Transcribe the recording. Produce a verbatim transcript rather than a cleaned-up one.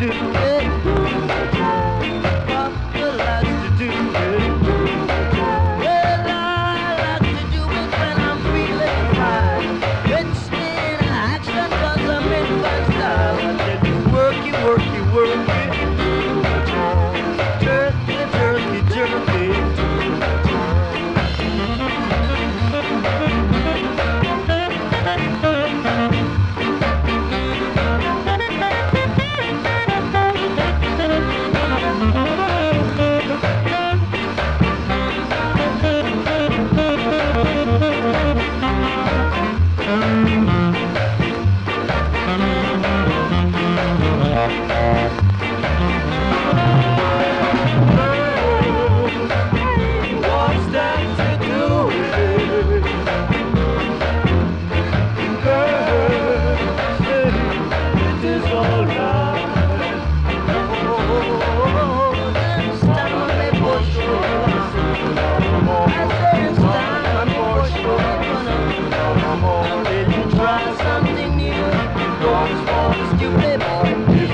do it. Papa likes to do it. Well, I like to do it when I'm feeling fine. It's in action 'cause I'm in fine style. I said you work, you work, you work it. Turkey, turkey, turkey. What's that to do with it? Girl, say it is all right. Oh, it's time for sure. I say it's time for sure. Now will you try something new? Don't fall stupid boy.